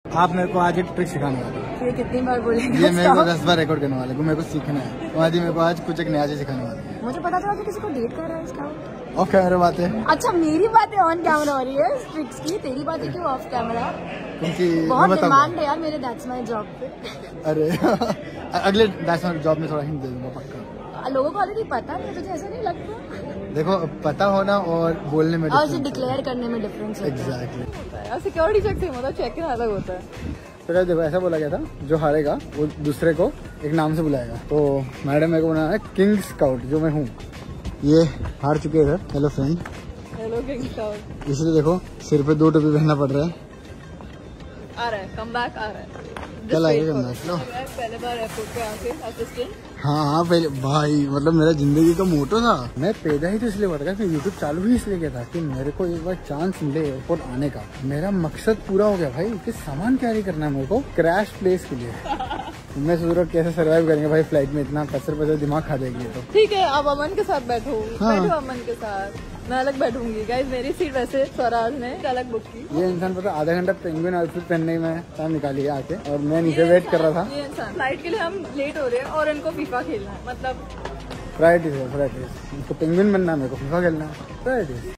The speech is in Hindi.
आप मेरे को आज एक ट्रिक सिखाने वाले हो। ये कितनी बार बोलेंगे? ये मेरे को 10 बार रिकॉर्ड करने वाले को, मेरे को सीखना है। तो आज मेरे को आज कुछ एक नया चीज सिखाने वाले हैं। मुझे पता था कि किसी को डेट कर रहा है इसका। ऑफ कैमरा बात है। अच्छा मेरी बातें ऑन कैमरा हो रही है ट्रिक्स की, तेरी बातें क्यों ऑफ कैमरा? क्योंकि बहुत डिमांड है यार मेरे दैट्स माय जॉब पे। अरे अगले दैट्स माय जॉब में थोड़ा हिंट दे दूंगा पक्का। लोगों को ऑलरेडी पता है, तुझे ऐसा नहीं लगता? देखो पता होना और बोलने में और डिक्लेयर करने में डिफरेंस है। एग्जैक्टली। सिक्योरिटी चेक से मतलब चेक इन अलग होता है। तो देखो ऐसा बोला गया था, जो हारेगा वो दूसरे को एक नाम से बुलाएगा। तो मैडम मेरे को बनाना है किंग स्काउट, जो मैं हूँ। ये हार चुके हैं। Hello friend. Hello king scout. इसलिए देखो सिर पे 2 टोपी पहनना पड़ रहा है। आ रहा है कम बैक आ रहा है। कल आएगा कम बैक। लो पहले बार एयरपोर्ट पे आके असिस्टेंट। हाँ पहले भाई मतलब मेरा जिंदगी का मोटो था। मैं पैदा ही तो इसलिए बढ़ गया, यूट्यूब चालू ही इसलिए किया था कि मेरे को एक बार चांस मिले एयरपोर्ट आने का। मेरा मकसद पूरा हो गया भाई कि सामान कैरी करना है मेरे को क्रैश प्लेस के लिए। मैं सोच रहा हूँ कैसे सर्वाइव करेंगे भाई फ्लाइट में, इतना पसर दिमाग खा जाएगी। तो ठीक है आप अमन के साथ बैठो। हाँ। बैठो अमन के साथ, मैं अलग बैठूंगी। गाइस मेरी सीट वैसे स्वराज ने अलग बुक की। ये इंसान पता आधा घंटा पेंगुइन आउटफिट पहनने में टाइम निकाली आके, और मैं नीचे वेट कर रहा था। ये इंसान फ्लाइट के लिए हम लेट हो रहे हैं और इनको फीफा खेलना है। मतलब प्रायोरिटीज है, प्रायोरिटीज। पेंगुइन बनना है मेरे को, फीफा खेलना है, प्रायोरिटीज।